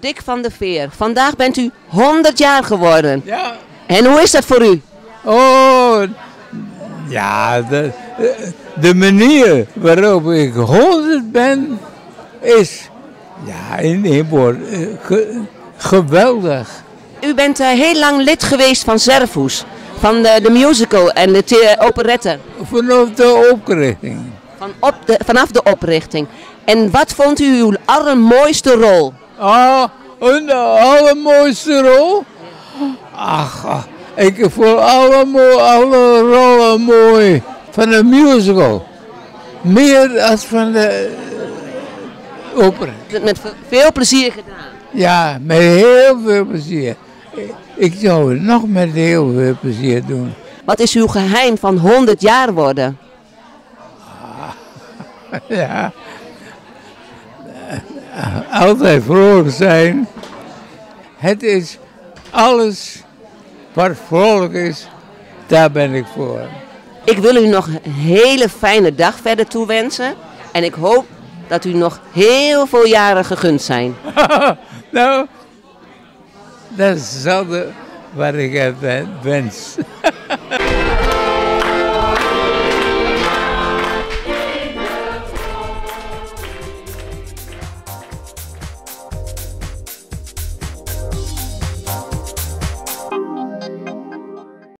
Dick van der Veer, vandaag bent u 100 jaar geworden. Ja. En hoe is dat voor u? Oh, ja, de manier waarop ik 100 ben, is, ja, in één woord, geweldig. U bent heel lang lid geweest van Zervoes, van de musical en de operette. Vanaf de oprichting. Vanaf de oprichting. En wat vond u uw allermooiste rol? Ah, de allermooiste rol? Ach, ik vond alle rollen mooi van de musical. Meer dan van de opera. Met veel plezier gedaan. Ja, met heel veel plezier. Ik zou het nog met heel veel plezier doen. Wat is uw geheim van 100 jaar worden? Ja, altijd vrolijk zijn. Het is alles wat vrolijk is, daar ben ik voor. Ik wil u nog een hele fijne dag verder toewensen. En ik hoop dat u nog heel veel jaren gegund zijn. Nou, dat is hetzelfde wat ik wens.